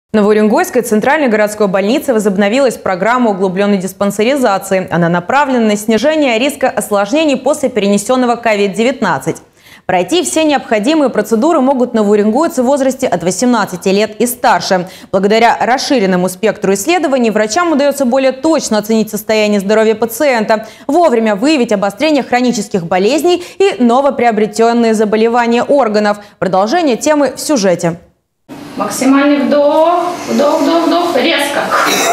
В Новоуренгойской центральной городской больнице возобновилась программа углубленной диспансеризации. Она направлена на снижение риска осложнений после перенесенного COVID-19. Пройти все необходимые процедуры могут новоуренгойцы в возрасте от 18 лет и старше. Благодаря расширенному спектру исследований врачам удается более точно оценить состояние здоровья пациента, вовремя выявить обострение хронических болезней и новоприобретенные заболевания органов. Продолжение темы в сюжете. Максимальный вдох, вдох, вдох, вдох, резко.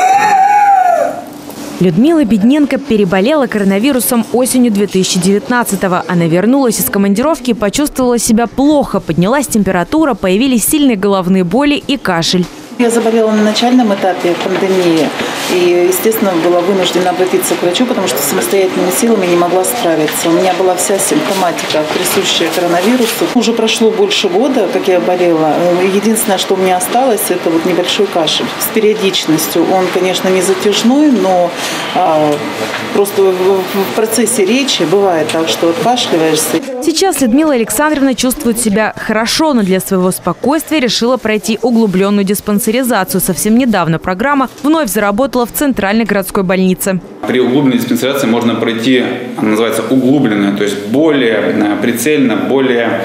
Людмила Бедненко переболела коронавирусом осенью 2019-го. Она вернулась из командировки и почувствовала себя плохо. Поднялась температура, появились сильные головные боли и кашель. Я заболела на начальном этапе пандемии и, естественно, была вынуждена обратиться к врачу, потому что самостоятельными силами не могла справиться. У меня была вся симптоматика, присущая коронавирусу. Уже прошло больше года, как я болела. Единственное, что у меня осталось, это вот небольшой кашель с периодичностью. Он, конечно, не затяжной, но просто в процессе речи бывает так, что откашливаешься. Сейчас Людмила Александровна чувствует себя хорошо, но для своего спокойствия решила пройти углубленную диспансеризацию. Совсем недавно программа вновь заработала в центральной городской больнице. При углубленной диспансеризации можно пройти, она называется углубленная, то есть более прицельно, более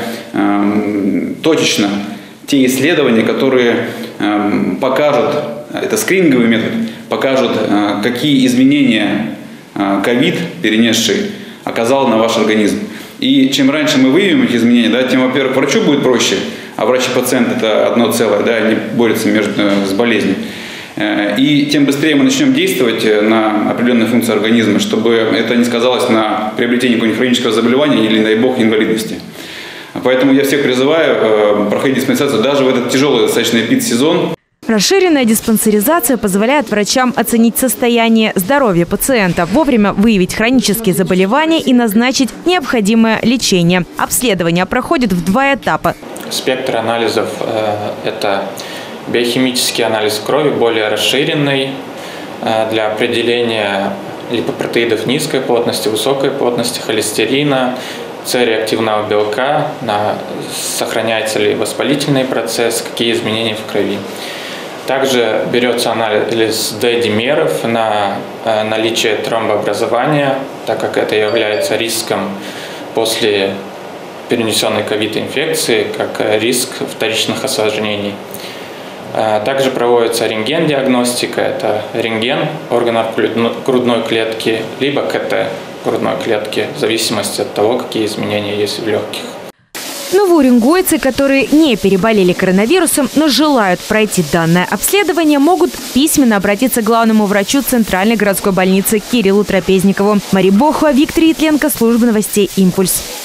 точечно те исследования, которые покажут, это скрининговый метод, покажут, какие изменения ковид, перенесший, оказал на ваш организм. И чем раньше мы выявим эти изменения, тем, во-первых, врачу будет проще, а врач и пациент – это одно целое, они борются с болезнью. И тем быстрее мы начнем действовать на определенные функции организма, чтобы это не сказалось на приобретении какого-нибудь хронического заболевания или, дай бог, инвалидности. Поэтому я всех призываю проходить диспансеризацию даже в этот тяжелый достаточно эпидсезон. Расширенная диспансеризация позволяет врачам оценить состояние здоровья пациента, вовремя выявить хронические заболевания и назначить необходимое лечение. Обследование проходит в 2 этапа. Спектр анализов – это биохимический анализ крови, более расширенный для определения липопротеидов низкой плотности, высокой плотности, холестерина, С-реактивного белка, сохраняется ли воспалительный процесс, какие изменения в крови. Также берется анализ D-димеров на наличие тромбообразования, так как это является риском после перенесенной ковид-инфекции, как риск вторичных осложнений. Также проводится рентген-диагностика, это рентген органов грудной клетки, либо КТ грудной клетки, в зависимости от того, какие изменения есть в легких. Новоуренгойцы, которые не переболели коронавирусом, но желают пройти данное обследование, могут письменно обратиться к главному врачу Центральной городской больницы Кириллу Трапезникову. Мария Бохова, Виктор Ятленко, служба новостей «Импульс».